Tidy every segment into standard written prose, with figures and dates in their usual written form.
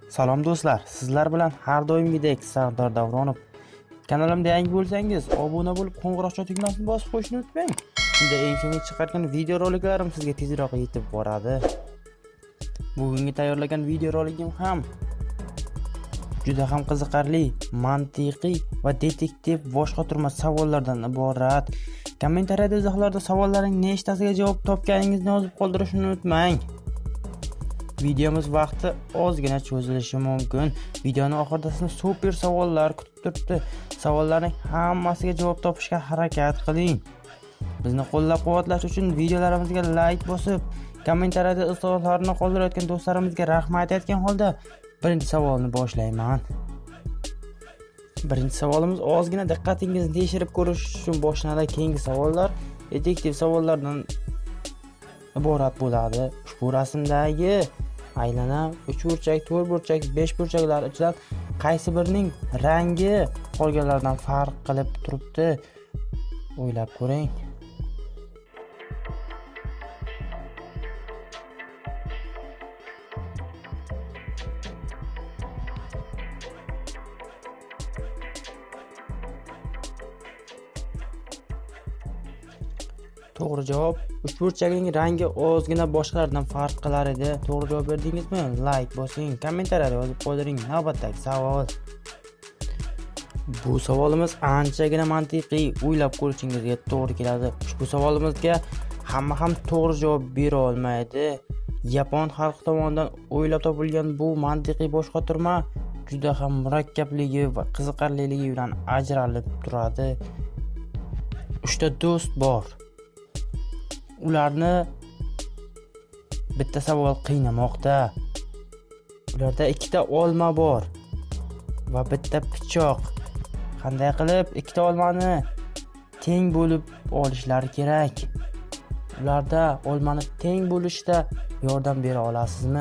Salom do'stlar, sizlar bilan har doimgidek Sardor Davronov. Kanalimda yangi bo'lsangiz, obuna bo'lib, qo'ng'iroqcha tugmasini bosib qo'yishni unutmang. Shunda eng so'nggi chiqargan videoroliklarim sizga tezroq yetib boradi. Bugungi tayyorlagan videorolikim ham juda ham qiziqarli, mantiqiy va detektiv boshqa turma savollardan iborat. Kommentariyada izohlarda savollaring nechtasiga javob topganingizni yozib qoldirishni unutmang. Videomiz vaqti ozgina cho'zilishi mumkin. Videoni oxirida sizni super savollar kutib turibdi. Savollarning hammasiga javob topishga harakat qiling. Bizni qo'llab-quvvatlash uchun videolarimizga like bosib, kommentariyada izohlarni qoldirayotgan do'stlarimizga rahmat aytgan holda birinchi savolni boshlayman. Birinchi savolimiz ozgina diqqatingizni tekshirib ko'rish uchun boshlanadi. Keyingi savollar detektiv savollardan iborat bo'ladi. Ushbu rasmdagi aylana, 3 burchak, 4 burchak, 5 burchaklar ichidan qaysi birining rangi qolganlardan farq qilib turibdi? O'ylab ko'ring. To'g'ri javob, uchburchakning rangi ozgina boshqalardan farq qilar edi. To'g'ri javob berdingizmi? Like bosing, kommentariyada yozib qoldiring. Navbatdagi savol. Bu savolimiz anchagina mantiqiy, o'ylab ko'rishingizga to'g'ri keladi. Ushbu savolimizga hamma ham to'g'ri javob bera olmaydi. Yapon xalqi tomonidan o'ylab topilgan bu mantiqiy boshqotirma juda ham murakkabligi va qiziqarliligi bilan ajralib turadi. 3 ta do'st bor. Ularni bitta savol qiynamoqda. Ularda 2 ta olma bor va bitta pichoq. Qanday qilib 2 ta olmani teng bo'lib olishlari kerak? Ularda olmani teng bo'lishda yordam bera olasizmi?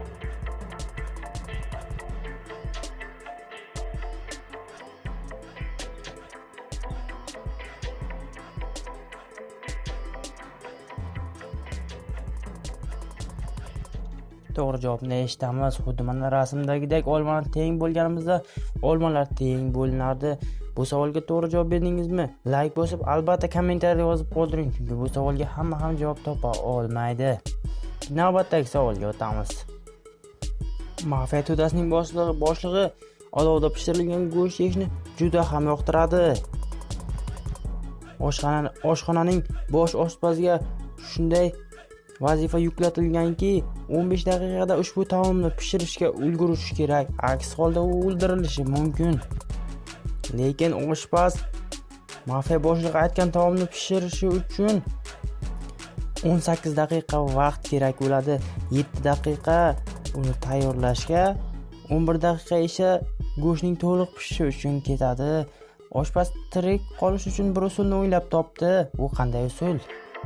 To'g'ri javobni eshitamiz. Xuddi mana rasmdagidek olmalar teng bo'lganimizda olmalar teng bo'linardi. Bu savolga to'g'ri javob berdingizmi? Like bosib, albatta kommentariyada yozib qoldiring, chunki bu savolga hamma ham javob topa olmaydi. Navbatdagi savolga o'tamiz. Mafiya to'dasining boshlig'i olovda pishirilgan go'sht yeyishni juda ham yoqtiradi. Oshxonaning bosh oshpaziga shunday vazifa yuklatilganki, 15 daqiqada ushbu taomni pishirishga ulgurishi kerak. Aks holda u o'ldirilishi mumkin. Lekin oshpaz mafiya boshlig'i aytgan taomni pishirishi uchun 18 daqiqa vaqt kerak bo'ladi. 7 daqiqa uni tayyorlashga, 11 daqiqa esa go'shtning to'liq pishishi uchun ketadi. Oshpaz tirik qolish uchun bir usulni o'ylab topdi. U qanday usul?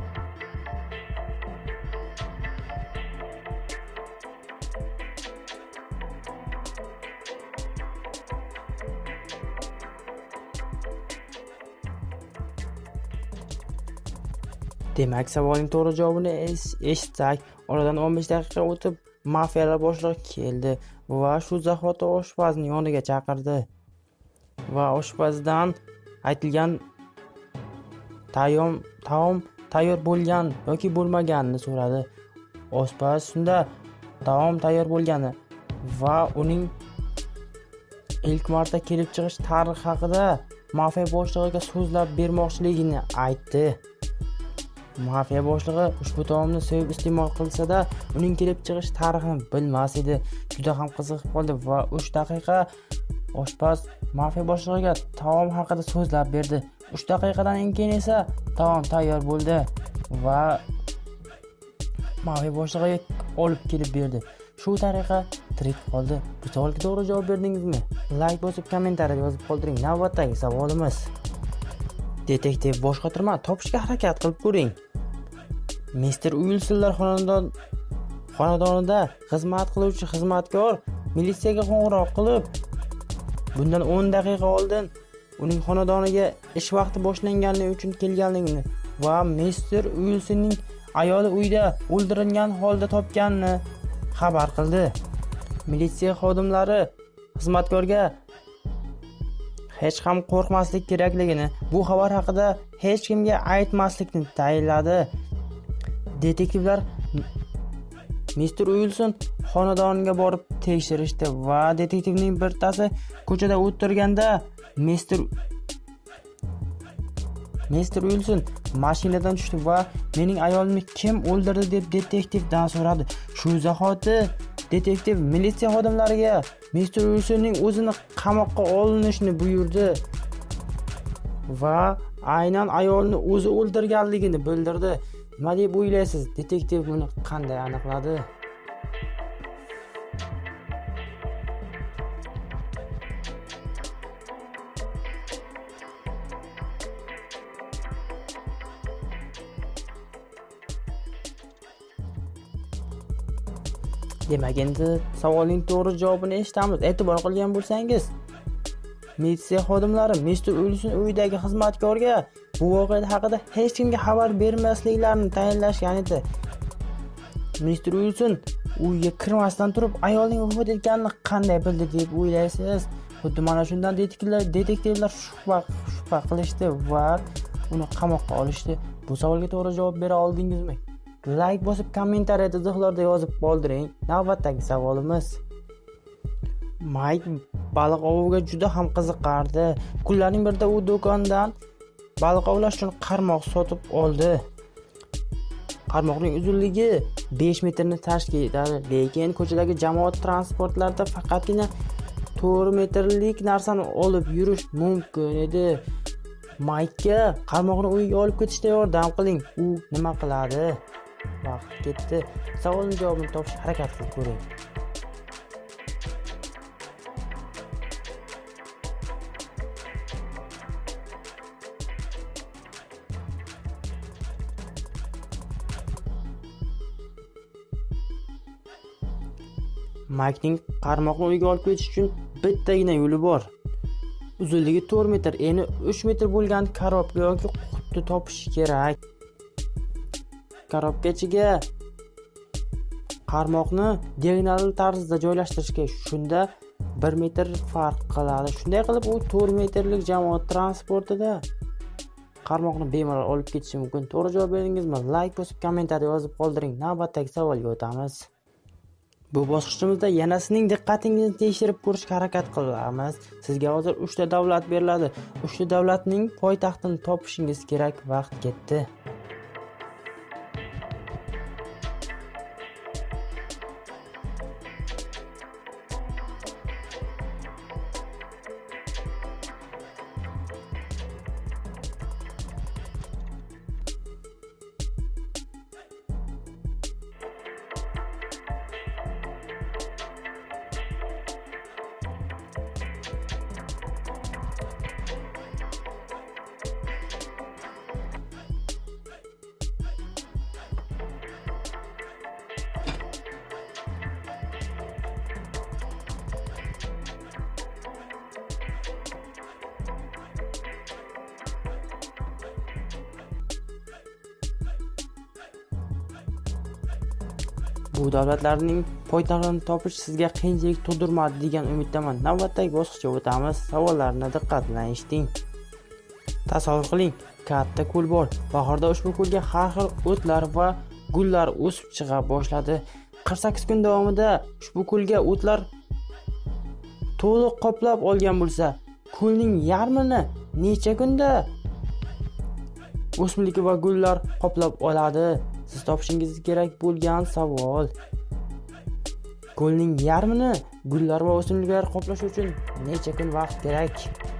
Demak, savolning to'g'ri javobini eshitsak, oradan 15 daqiqa o'tib mafiyalar boshlig'i keldi va shu zahoti oshpazni yoniga chaqirdi va oshpazdan aytilgan taom tayyor bo'lgan yoki bo'lmaganini so'radi. Oshpaz shunda taom tayyor bo'lgani va uning ilk marta kelib chiqish tarixi haqida mafiya boshlig'iga so'zlab bermoqchiligini aytdi. Mafiya boshlig'i ushbu taomni sevib iste'mol qilsa-da, uning kelib chiqish tarixini bilmas edi. Juda ham qiziqib qoldi va 3 daqiqa oshpaz mafiya boshlig'iga taom haqida so'zlab berdi. 3 daqiqadan keyin esa taom tayyor bo'ldi va mafiya boshlig'iga olib kelib berdi. Shu tariqa tirik qoldi. Bu savolga to'g'ri javob berdingizmi? Like bosib, kommentariyada yozib qoldiring. Navbatdagi savolimiz. Detektiv boshqotirma topishga harakat qilib ko'ring. Mr. Uilsonlar xonadonida xizmat qiluvchi xizmatkor militsiyaga qo'ng'iroq qilib, bundan 10 daqiqa oldin uning xonadoniga ish vaqti boshlangani uchun kelganligini va Mr. Uilsonning ayoli uyda o'ldirilgan holda topganini xabar qildi. Militsiya xodimlari xizmatkorga hech ham qo'rqmaslik kerakligini, bu xabar haqida hech kimga aytmaslikni tayinladi. Detektivlar Mr. Uilson xonadoniga borib tekshirishdi va detektivning bittasi ko'chada o'tirganda Mr. Uilson mashinadan tushdi va mening ayolimni kim o'ldirdi deb detektivdan so'radi. Shu zahoti detektiv militsiya xodimlariga Mr. Uilsonning o'zini qamoqqa olinishini buyurdi va aynan ayolni o'zi o'ldirganligini bildirdi. Nima deb o'ylaysiz? Detektiv buni qanday aniqladi? Demak, endi savolning to'g'ri javobini eshitamiz. E'tibor qilgan bo'lsangiz, militsiya xodimlari Mr. Uilson uyidagi xizmatkorga bu voqea haqida hech kimga xabar bermasliklarini tayinlashgan edi. Mr. Uilson uyga kirmasdan turib ayolning vafot etganini qanday bildi deb o'ylaysiz? Xuddi mana shundan detektivlar shubha qilishdi va uni qamoqqa olishdi. Bu savolga to'g'ri javob bera oldingizmi? Like bosib, kommentariyada izohlarda yozib qoldiring. Navbatdagi savolimiz: Mike baliq oviga juda ham qiziqardi. Kunlarning birida u do'kondan baliq ovlash uchun qarmoq sotib oldi. Qarmoqning uzunligi 5 metrni tashkil etadi, lekin ko'chadagi jamoat transportlarida faqatgina 4 metrlik narsani olib yurish mumkin edi. Mike'ga qarmoqni uyiga olib ketishda yordam qiling. U nima qiladi? Vaqt ketdi. Savolning javobini topishga harakat qilib ko'ring. Mike'ning qarmoqni uyiga olib ketish uchun bittagina yo'li bor. Uzunligi 4 metr, eni 3 metr bo'lgan korobka yoki quti topish kerak. Korobka ichiga qarmoqni diagonal tarzda joylashtirish kerak. Shunda 1 metr farq qiladi. Shunday qilib u 4 metrlik jamoat transportida qarmoqni bemalol olib ketishi mumkin. To'g'ri javob berdingizmi? Like bosib, kommentariyada yozib qoldiring. Navbatdagi savolga o'tamiz. Bu bosqichimizda yana sizning diqqatingizni tekshirib ko'rishga harakat qilamiz. Sizga hozir 3 ta davlat beriladi. 3 ta davlatning poytaxtini topishingiz kerak. Vaqt ketdi. Bu davlatlarning poytaxtini topish sizga qiyinchilik tug'dirmadi degan umiddaman. Navbatdagi bosqichga o'tamiz. Savollarni diqqat bilan eshiting. Tasavvur qiling, katta ko'l bor. Bahorda ushbu ko'lga har xil o'tlar va gullar o'sib chiqa boshladi. 48 kun davomida ushbu ko'lga o'tlar to'liq qoplab olgan bo'lsa, ko'lning yarmini necha kunda o'simlik va gullar qoplab oladi? Siz topishingiz kerak bo'lgan savol. Ko'lning yarmini gullar va o'simliklar qoplash uchun necha kun vaqt kerak?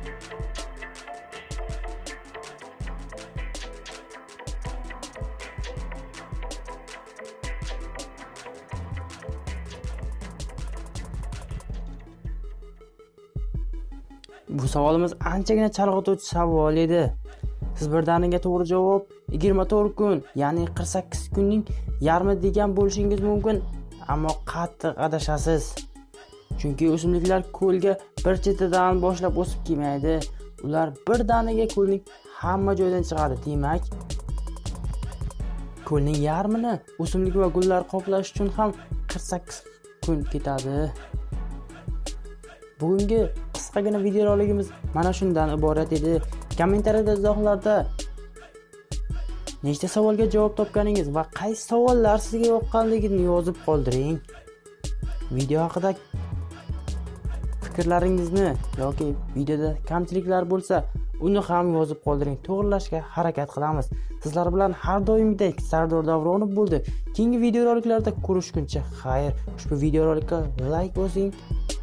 Bu savolimiz anchagina chalg'ituvchi savol edi. Siz birdaniga to'g'ri javob 24 kun, ya'ni 48 kunning yarmi degan bo'lishingiz mumkin, ammo qattiq adashasiz. Chunki o'simliklar ko'lga bir chetidan boshlab o'sib kelmaydi. Ular birdaniga ko'lning hamma joyidan chiqadi. Demak, ko'lning yarmini o'simlik va gullar qoplash uchun ham kun ketadi. Bugungi qisqagina videorolikimiz mana shundan iborat edi. Kommentariyada izohlarda nechta savolga javob topganingiz va qaysi savollar sizga yoqqanligini yozib qoldiring. Video haqida fikrlaringizni yoki videoda kamchiliklar bo'lsa, uni ham yozib qoldiring. To'g'rilashga harakat qilamiz. Sizlar bilan har doimgidek Sardor Davronov bo'ldi. Keyingi videoroliklarda ko'rishguncha xayr. Ushbu videorolikka like bosing.